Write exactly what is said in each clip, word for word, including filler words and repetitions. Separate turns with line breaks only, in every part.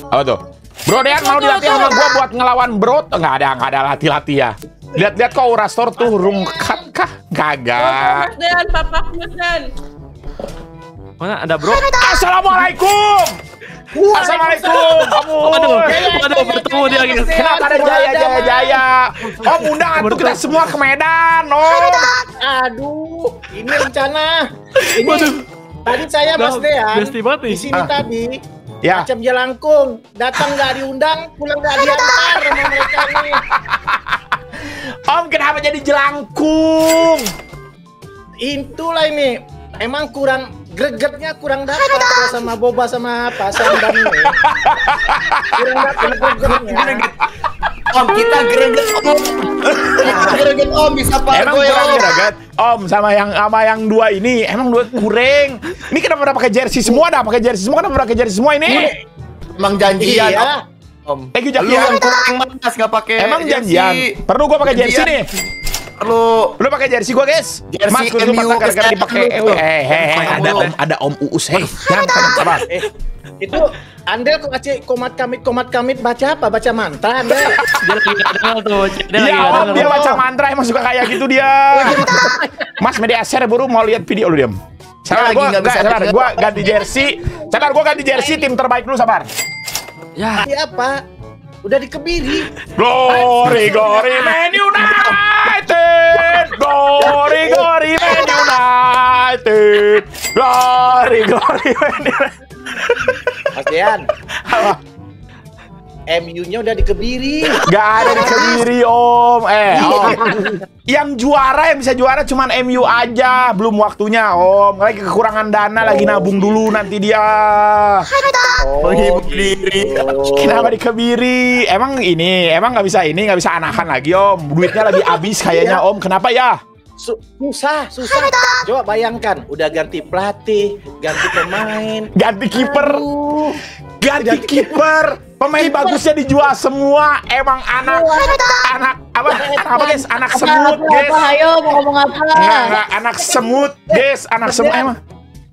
Apa tuh? Bro Dean mau dilatih sama gua buat ngelawan Bro? Nggak ada, nggak ada latih-latih ya. Lihat-lihat kok Urastor tuh rungkat kah? Kagak.
Mas Dean, Papa Mas Dean.
Mana ada Bro?
Assalamualaikum. Assalamualaikum.
Waduh, waduh bertemu dia guys.
Kenapa ada Jaya Jaya Jaya? Om undang atuh kita semua ke Medan, Om.
Aduh, ini rencana. Ini
Waduh.
tadi saya Mas Dean
Besti banget nih.
di sini
Ah.
tadi.
Ya.
Macam jelangkung, datang nggak diundang, pulang nggak diantar sama mereka nih.
Om kenapa jadi jelangkung?
Itulah ini, emang kurang gregetnya kurang dapat ya sama Boba sama apa Sandan ini. Kurang dapat gregetnya.
Om, kita greget Om. Kita greget Om, bisa
Emang
pargo ya
kurang
Om.
greget? Om sama yang sama yang dua ini emang dua kurang. Ini kenapa pada pakai jersey semua? Dah pakai jersey semua, kenapa pakai jersey semua ini?
Emang janjian
Iya.
Om.
Eh, gue
Lu
janjian.
yang kurang mas nggak pakai
Emang
jersey.
janjian. Perlu gua pakai jersey nih.
Perlu.
Lu pakai jersey gua, guys.
Jersey
Mas, gua
M U
patah gara-gara
kesayangan
dipakai.
lu tuh.
Eh, eh, eh, ada Om, ada Om Uus. Hei, jangan kalian sabar.
Eh, itu Andel kok aceh komat kamit komat kamit baca apa? Baca mantra Andel.
Dia lagi nggak dengar tuh. Dia lagi
Iya,
nggak
Om,
dengar.
dia baca mantra emang suka kayak gitu dia. Mas, media share buru mau lihat video lu diam. Sabar,
Dia lagi
gua
nggak
nggak
bisa
sabar,
dengar.
gua ganti jersey. Sabar, gua ganti jersey tim terbaik dulu, sabar.
Ya.
Ini apa? Udah dikebiri.
Glory, glory, Man United. Glory, glory, Man United. Glory, glory, Man United.
Mas Dean,
Apa?
M U-nya udah dikebiri.
Gak ada di Kediri, Om. Eh, Om. Yang juara, yang bisa juara cuman M U aja. Belum waktunya, Om. Lagi kekurangan dana, lagi nabung dulu nanti dia.
Menghibur diri.
Kenapa di Kediri? Emang ini, emang nggak bisa ini, nggak bisa anakan lagi, Om. Duitnya lagi habis kayaknya, Om. Kenapa ya?
Su- susah, susah. Coba bayangkan, udah ganti pelatih, ganti pemain.
Ganti kiper.
Aduh.
Ganti
Ganti
kiper. Pemain bagusnya dijual semua. Emang anak anak apa? Anak apa, guys? Anak semut, guys.
Apa, ayo mau ngomong apa?
Enggak, enggak, anak semut, guys. Anak semut emang.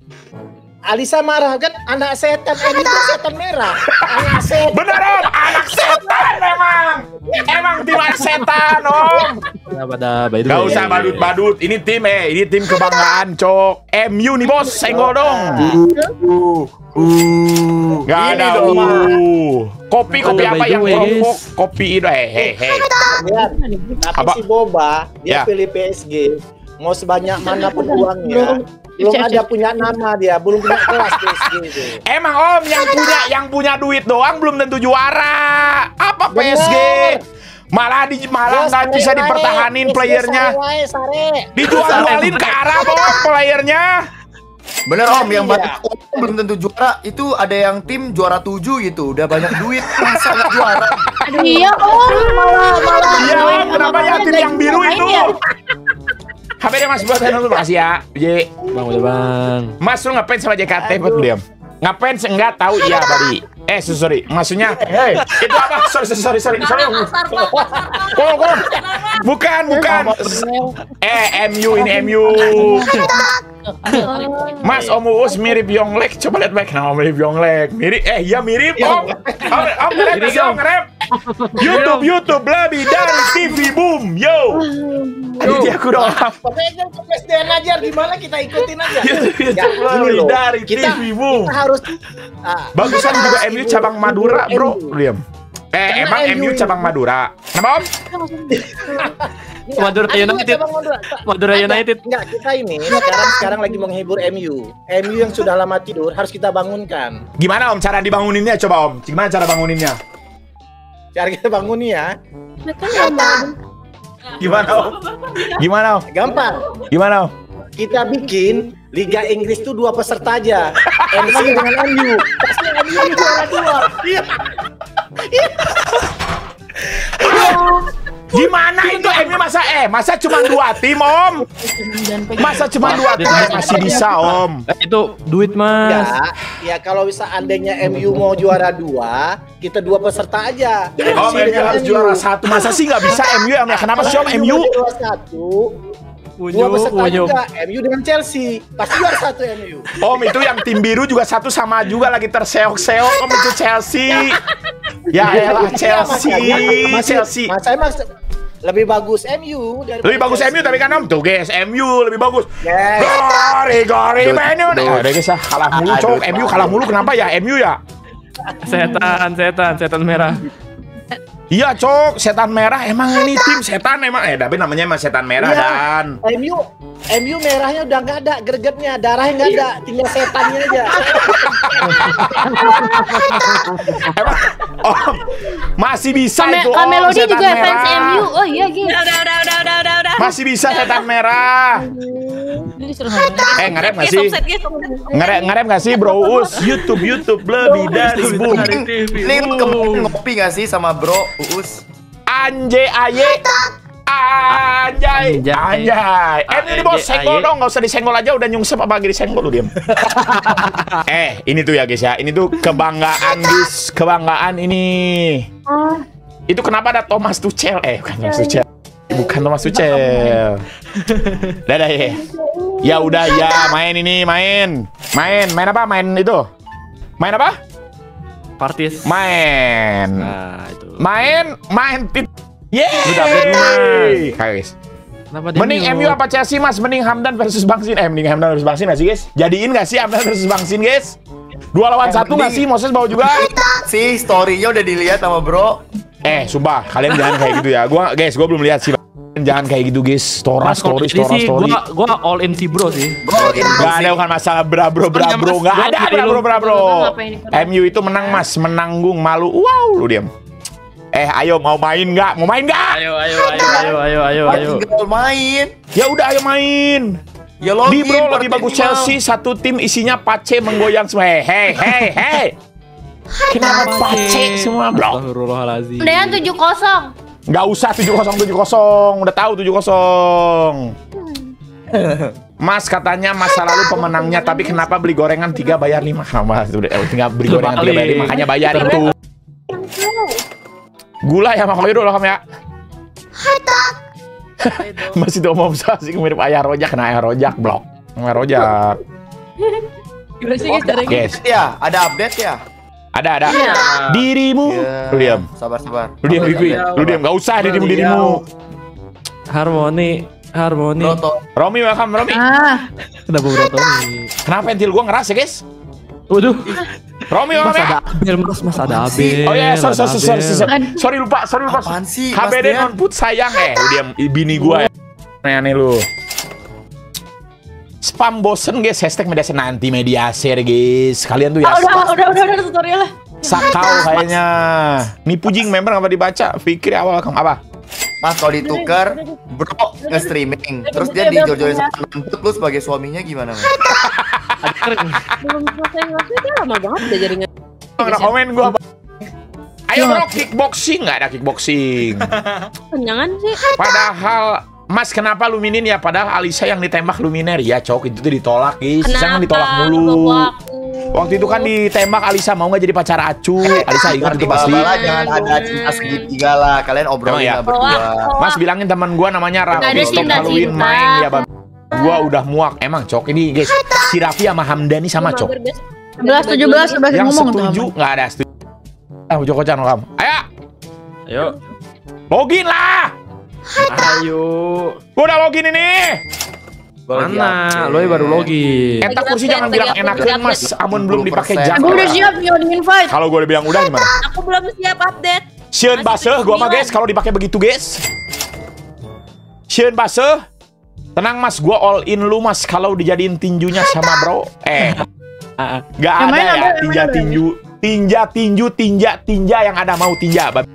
Alisa marah kan anak setan, eh itu setan merah. Anak setan.
Bener, Om. Anak setan emang. Emang tim anak setan, Om.
Ya pada by the
Gak
way.
usah badut-badut. Ini tim eh, ini tim kebanggaan, Cok. M U nih, Bos. Senggol dong. Gak
Ini
ada.
dong.
Uh. Kopi kopi
By
apa
the
yang
way,
merokok?
guys.
Kopi itu eh hei hei.
Lihat, tapi
Apa?
si Boba dia
Ya.
pilih P S G. Mau sebanyak manapun uangnya, belum ada punya nama dia, belum punya kelas P S G itu.
Emang Om yang punya yang punya duit doang belum tentu juara. Apa P S G? Malah di malah nggak bisa dipertahanin playernya. Dijual-jualin ke Arab, Om, playernya.
Bener Om, yang
Iya.
banyak Om belum tentu juara. Itu ada yang tim juara tujuh gitu, udah banyak duit, masa nggak juara?
Aduh, iya om, malah malah.
Iya, Om, kenapa ya tim yang biru
Main
itu?
ya?
H P-nya Mas buat dulu, makasih ya. J.
Bang udah bang.
Mas lu ngapain sama J K T buat diam? Ngapain enggak tahu iya tadi. Eh, so- sorry. Maksudnya, hey, itu apa? Sorry, sorry, sorry, sorry. Kol, kol. Bukan, bukan. Eh, M U ini M U. Mas, Om Uus mirip Yonglek. Coba lihat baik nama mirip Yonglek. Mirip, eh, iya mirip, Om. Om, Om, ngerep,
Mirip,
Om,
Om.
ngerep. YouTube, YouTube, lebih dari T V, boom, yo. Aditya aku dong.
Pokoknya ke P S D aja, gimana kita ikutin aja.
YouTube,
Ya,
YouTube,
gini
lebih
loh,
dari T
kita,
V, boom.
kita harus ah,
Bagusan
kita
juga
harus
M U
ibu-
cabang Madura,
ibu
bro.
M U.
Diam. Eh,
Karena
emang M U
M U
cabang Madura. Kenapa, Om?
Enggak,
Madura
ada juga
United.
cabang Madura.
Madura
Ada.
United.
Enggak, kita ini sekarang sekarang lagi menghibur M U. M U yang sudah lama tidur harus kita bangunkan.
Gimana, Om, cara dibanguninnya? Coba, Om. Gimana cara banguninnya?
Cara kita bangun ya,
Gimana, Om? Gimana, Om?
gampang.
Gimana, Om?
Kita bikin Liga Inggris tuh dua peserta aja. M C dengan M U. Pasti M U juara dua. Iya.
Gimana itu M U masa eh masa cuma dua tim, Om? Masa cuma dua tim masih bisa, Om?
Eh, itu duit mas.
Ya, ya kalau bisa andainya M U mau juara dua, kita dua peserta aja.
Om, M U harus juara satu. Masa sih nggak bisa M U? Em? Kenapa sih, Om, M U?
Juara satu, Dua peserta juga M U dengan Chelsea. Pasti juara satu M U.
Om itu yang tim biru juga satu sama juga lagi terseok-seok. Om itu Chelsea. Ya elah Chelsea. Chelsea.
Mas saya mas lebih bagus M U dari
Lebih bagus M U tapi kan Om tuh guys, M U lebih bagus.
Yes.
Gori gori
Dut,
Man U.
dut.
Ada guys ah, kalah mulu
Ah,
cok.
dut,
M U
Pak.
kalah mulu kenapa ya? M U ya?
Setan, setan, setan merah.
Iya cok, setan merah emang ini tim setan emang eh tapi namanya emang setan merah
Iya.
dan
M U M U merahnya udah nggak ada, gregetnya, darahnya nggak ada, tinggal setannya aja.
emang Om masih bisa
Kame
itu Om
Kamelody
setan
juga
merah.
fans M U. Oh iya gitu.
Udah, udah, udah, udah, udah, udah, udah.
Masih bisa setan merah.
Ini disuruh ngomong.
Eh ngarep nggak
Guys,
sih?
offset, guys, offset.
Ngarep ngarep nggak sih Bro Us? YouTube YouTube lebih dari boom.
Ini kemarin ngopi gak sih sama bro Uus?
Anjay aye. Anjay,
Anjay.
anjay. Eh ini bos
Anjay,
senggol
aye.
dong, nggak usah disenggol aja udah nyungsep apa lagi disenggol lu diam. Eh ini tuh ya guys ya, ini tuh kebanggaan guys, kebanggaan ini. Itu kenapa ada Thomas Tuchel? Eh bukan Thomas Tuchel, bukan Thomas Tuchel. Dadah ya. Ya udah ya main ini main, main main apa main itu? Main apa?
Partis.
Main,
Nah, itu.
main, main tit. Yeay!
Udah update, Mas.
Guys.
Kenapa dia
Mending M U
mute?
apa Chelsea mas? Mending Hamdan versus Bangsin. Eh mending Hamdan versus Bangsin gak sih guys? Jadiin gak sih Hamdan versus Bangsin guys? Dua lawan satu gak sih? Moses bawa juga?
Si story-nya udah dilihat sama bro.
Eh sumpah kalian jangan kayak gitu ya. Gua guys gua belum lihat sih. Jangan kayak gitu guys. Stora
Mas, kalau
story
ini
stora
sih,
story.
Gua, gua all in si bro sih.
Bro, ini
Gak ada bukan masalah bra bro bra
Ada,
bro.
Mas.
Gak
Gua
ada
pilih
bra bro
lu.
bra bro.
Ngapain ini?
M U itu menang mas, menanggung malu. Wow lu diam. Eh ayo mau main nggak? Mau main nggak?
Ayo, ayo, ayo, ayo, ayo, ayo, ayo.
tinggal main.
Ya udah ayo main.
Ya
Di
login.
bro lebih
partai
bagus
minimal.
Chelsea, satu tim isinya Pace menggoyang semua. Hei hei hei hei. Kenapa Pace semua bro?
Astagfirullahaladzim.
Dean tujuh kosong.
Nggak usah tujuh kosong tujuh kosong, udah tahu tujuh kosong. Mas katanya masa lalu pemenangnya, tapi kenapa beli gorengan tiga bayar lima? Mas udah eh, tinggal beli gorengan tiga bayar lima, makanya bayar itu. Gula ya Mak Khairul Kam ya. Masih tuh omong sih mirip ayah rojak, nah ayah rojak blok. Ayah rojak.
Gimana sih
Oh,
guys caranya?
Guys,
ya, ada update ya?
ada ada.
Iya.
Dirimu.
Iya.
Lu diam.
Sabar, sabar.
Lu diam, Gigi. Lu diam, nggak usah dirimu dirimu.
Harmoni, harmoni.
Bro, to-
Romi welcome Romi.
Ah,
Kenapa bro Tony?
Kenapa pentil gua ngeras ya guys?
Waduh,
Romi
mas
welcome
ada
ya.
Abel, mas, mas ada
Apaan sih?
Abel.
Oh ya, sorry,
ada
sorry, sorry,
Abel.
sorry, sorry, lupa, sorry lupa.
Apaan sih,
H B D
Mas Dian?
non put sayang eh, lu diam, bini gua ya. Aneh lu. Spam bosen guys, hashtag mediasi nanti mediasi guys. Kalian tuh ya
ah, udah, udah, udah, udah, tutorial lah.
sakau kayaknya. Nih pujing member apa dibaca? Fikri awal kamu apa?
Mas kalau ditukar, bro nge-streaming. Terus dia dijor-jorin sama nantut, lu sebagai suaminya gimana, Mas?
Belum selesai ngasih, dia lama banget udah jaringan.
Nggak komen gua. Ayo bro, kickboxing nggak ada kickboxing.
Kenyangan sih.
Padahal Mas kenapa Luminin ya? Padahal Alisa yang ditembak Luminer ya cok itu tuh ditolak guys. Jangan ditolak mulu. Waktu itu kan ditembak Alisa mau nggak jadi pacar Acu. Alisa ingat itu pasti.
Bala-bala jangan ada cinta segitiga lah. Kalian obrolin
Emang ya?
lah berdua.
Mas bilangin teman gua namanya
Nggak ada
Raffi stop
cinta-cinta.
Halloween main ya bang. Gua udah muak emang cok ini guys. Si Raffi sama Hamdani sama cok.
sebelas tujuh belas udah
Yang
ngomong tuh.
setuju nggak ada setuju. Ah Joko Chan kamu. Ayo
Ayo,
login lah.
ayo.
Gua udah login ini.
Gua lagi
Mana?
update.
Lo baru login.
Eta kursi jangan bilang enakan mas. Amun belum dipakai
sepuluh persen.
jam.
Aku udah siap nih di invite.
Kalau gue udah bilang udah gimana?
Aku belum siap update.
Sieun
Masih
baseuh gua mah
sembilan.
guys kalau dipakai begitu guys. Sieun baseuh. Tenang mas, gua all in lu mas kalau dijadiin tinjunya sama bro. Eh,
Ah, ah.
gak
Yang
ada
main
ya
apa, yang
tinja
main apa?
tinju, tinja tinju, tinja tinja yang ada mau tinja. Bab.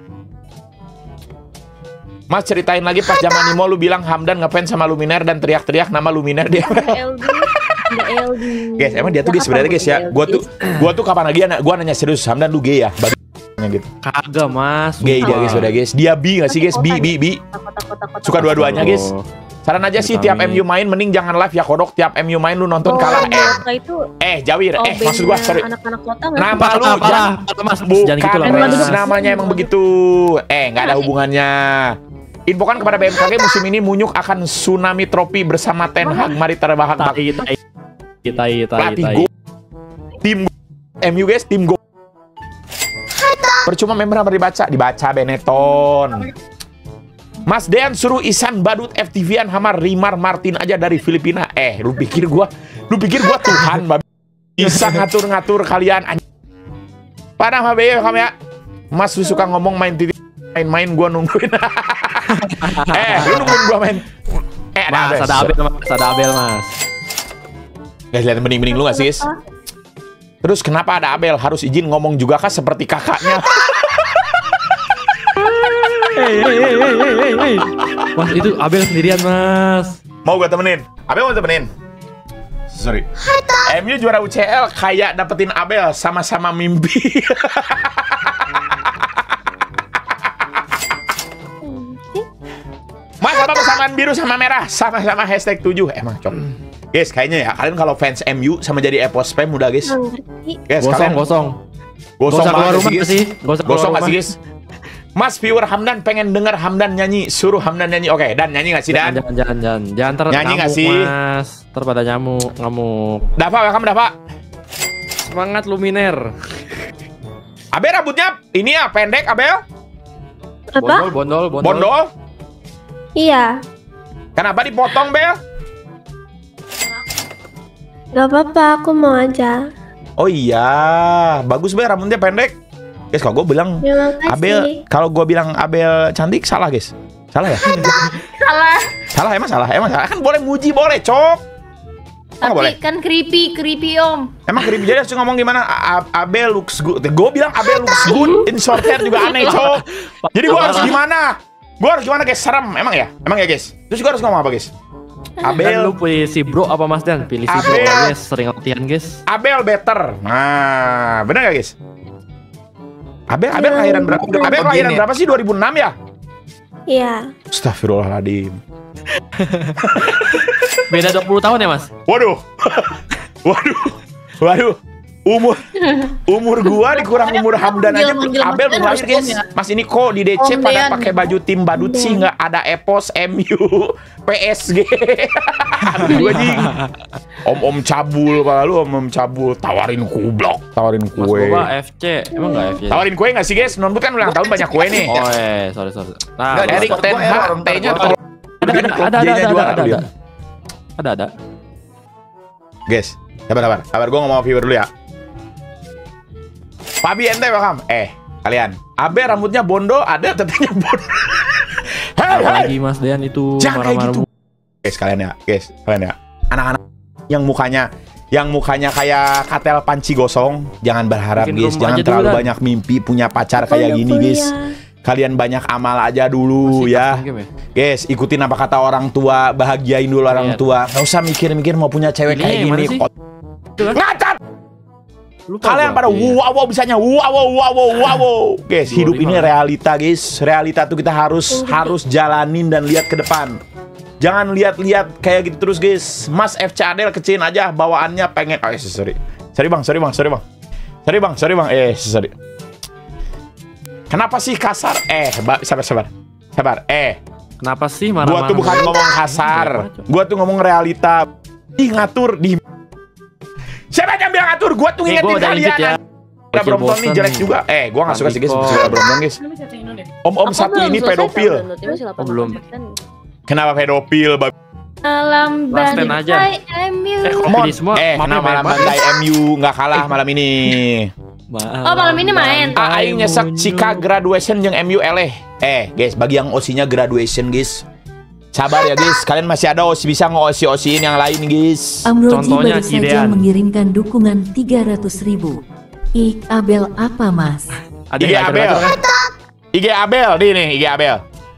Mas ceritain lagi pas zaman Nimo lu bilang Hamdan ngefans sama Luminer dan teriak-teriak nama Luminer dia.
L D. Nggak L D.
Guys, emang dia tuh guys sebenarnya guys ya. Gua tuh gua tuh kapan lagi anak gua nanya serius Hamdan lu gay ya? Babi gitu.
Kagak mas.
Gay dia guys udah guys. Dia bi gak sih guys? Bi bi bi.
Takut, takut, takut,
Suka
takut.
dua-duanya guys. Saran aja sih tiap M U main mending jangan live ya kodok. Tiap M U main lu nonton kalah. Eh,
Kota itu
eh Jawir, eh
obengnya
maksud gua sorry.
anak-anak kota nggak sih?
Nama lu
Parah,
jangan
parah, mas.
bukan
Jangan gitu lah,
Reis,
mas.
namanya emang begitu. Eh, nggak ada hubungannya. Infokan kepada B M K G musim ini Munyuk akan tsunami trofi bersama Ten Hag. Mari terbahak bak.
Tai, tai, tai, tai,
Pelatih
tai.
go. Tim go. M U guys, tim go. Percuma member apa dibaca? Dibaca Benetton. Mas Dean suruh Isan Badut F T V-an Hamar Rimar Martin aja dari Filipina. Eh, lu pikir gua, lu pikir gua Tuhan, babi. Bisa ngatur-ngatur kalian. Padahal H B Y kamu ya. Mas lu suka ngomong main titik main-main gua nungguin. Eh, lu nungguin gua main. Eh, ada
Mas, ada Abel, Mas, ada Abel, Mas.
Guys, lihat bening-bening lu gak sih, guys? Terus kenapa ada Abel? Harus izin ngomong juga kah seperti kakaknya?
Hei, hei, hei, hei, hei, hei. Mas, itu Abel sendirian, Mas.
Mau gue temenin? Abel mau temenin? Sorry. M U juara U C L kayak dapetin Abel sama-sama mimpi. Mas, apa persamaan biru sama merah? Sama-sama hashtag tujuh. Emang cok. Guys, kayaknya ya kalian kalau fans M U sama jadi epos spam udah guys. Guys,
Gosong,
kalian
gosong.
gosong
Gosong keluar
banget
rumah
sih, guys.
sih. Gosong
Gosong
keluar
gak sih, guys? Mas, viewer Hamdan pengen denger Hamdan nyanyi. Suruh Hamdan nyanyi. Oke, Dan nyanyi gak sih, Dan?
Jangan, jangan, jangan. Jangan ter
Nyanyi nggak
ngamuk,
sih?
Mas. Ter pada nyamuk, ngamuk.
Dafa, welcome Dafa.
Semangat Luminer.
Abel rambutnya ini ya pendek, Abel?
Apa?
Bondol, bondol, bondol.
Bondol?
Iya.
Kenapa dipotong, Bel?
Gak apa-apa, aku mau aja.
Oh iya, bagus Bel rambutnya pendek. Guys, kalau gue bilang
Terima kasih.
Abel, kalau gue bilang Abel cantik salah, guys. Salah ya?
Salah.
Salah emang salah, emang salah. Kan boleh muji boleh, Cok. Oh, nggak boleh.
Tapi kan creepy, creepy om.
Emang creepy jadi harus ngomong gimana? A- A- Abel looks good. Gue bilang Abel looks good in short hair juga aneh, Cok. Jadi gue harus gimana? Gue harus gimana, guys? Serem, emang ya? Emang ya, guys? Terus gue harus ngomong apa, guys?
Dan
Abel,
lu pilih si bro apa Mas Dan? Pilih si bro,
Abel.
guys. Sering latihan, guys.
Abel better. Nah, bener gak, guys? Abel, Abel kelahiran berapa? Abel kelahiran berapa sih? dua ribu enam ya?
Iya.
Astagfirullahaladzim.
Beda dua puluh tahun ya, Mas?
Waduh. Waduh. Waduh. Umur umur gua dikurang umur Hamdan aja.
Manggil- manggil
Abel
Mas
belum
Dan
lahir, guys.
harus om ya?
Mas ini kok di D C
Om
pada
Dean.
pakai baju tim badut sih, nggak ada Epos, M U, P S G. Aduh anjing. Om-om cabul, kalau lu om-om cabul tawarin kublok, tawarin
Mas
kue.
Boba F C. Emang nggak F C?
Tawarin kue nggak sih, guys? Nonbut kan ulang tahun banyak kue nih.
Oh, eh, sorry, sorry. Nah,
Nggak,
Erik
Discord
Ten
gua
Hag,
error, ntar
T-nya
gua-
tolong.
ada, ada, ada, ada,
Jadinya
ada,
juara,
ada,
dia.
ada. Ada, ada.
Guys, sabar, sabar. Sabar, gue ngomong viewer dulu ya. Fabi ente welcome. Eh, kalian. Abe rambutnya bondo, ada tetenya bondo. Hei, hei.
Lagi Mas Dean itu
Jangan kayak
marah-marah.
gitu. Guys, kalian ya. Guys, kalian ya. Anak-anak yang mukanya yang mukanya kayak katel panci gosong, jangan berharap,
Bikin
guys.
rumah
Jangan
aja
terlalu
dulu, Dan.
banyak mimpi punya pacar
Aku
kayak
udah
gini,
kuliah.
guys. Kalian banyak amal aja dulu
Masih
ya.
custom game ya?
Guys, ikutin apa kata orang tua, bahagiain dulu orang
Lihat.
tua. Gak usah mikir-mikir mau punya cewek
Ini
kayak
yang mana
gini.
sih?
Kot- Ngacat!
Lupa
Kalian
gua.
pada
Iya.
wow wow bisanya wow wow wow wow. Guys, hidup ini realita, guys. Realita tuh kita harus harus jalanin dan lihat ke depan. Jangan lihat-lihat kayak gitu terus, guys. Mas F C Adel kecilin aja bawaannya pengen. Oh, sorry. Sorry, Bang. Sorry, Bang. Sorry, Bang. Sorry, Bang. Sorry, Bang. Eh, sorry. Kenapa sih kasar? Eh, ba- sabar, sabar. Sabar. Eh,
Kenapa sih
gua
marah-marah?
tuh bukan ngomong kasar. Gua tuh ngomong realita. Ih, ngatur di siapa yang bilang ngatur? Gua tuh
Eh,
ngingetin
gua udah
kalian.
lanjut ya.
Ada
Bocil
Brompton nih
bosen
jelek
nih.
juga. Eh, gua gak suka sih, guys.
Antiko.
Suka Brompton, guys. Om-om
Aku
satu
belum
ini
selesai
pedofil.
downloadnya, masih delapan
Oh, belum.
persen.
Kenapa pedofil? Bab-
Alam
Last ten aja.
Bandai M U.
Eh, kok
Mon.
pilih semua?
Eh,
Mapnya
kenapa malam
banyak
Bandai M U nggak kalah malam ini?
Oh, malam ini main.
Ah, aing nyesek Cika graduation yang M U eleh. Eh, guys, bagi yang O S I-nya graduation, guys. Sabar ya, guys. Kalian masih ada O S I bisa nge-O S I-O S I-in yang lain, guys.
Amroji
Contohnya
baru saja
Cidean.
mengirimkan dukungan tiga ratus ribu. Ik Abel apa mas?
Ada
I G
yang
Abel.
atur-atur kan?
I G Abel, di nih I G Abel.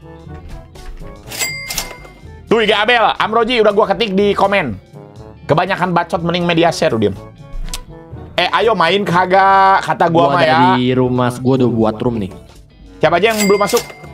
Tuh I G Abel, Amroji udah gua ketik di komen. Kebanyakan bacot mending media share, Udin. Eh, ayo main kagak, kata gua
Gua
mah
ada
ya.
di rumah, gua udah buat room nih.
Siapa aja yang belum masuk?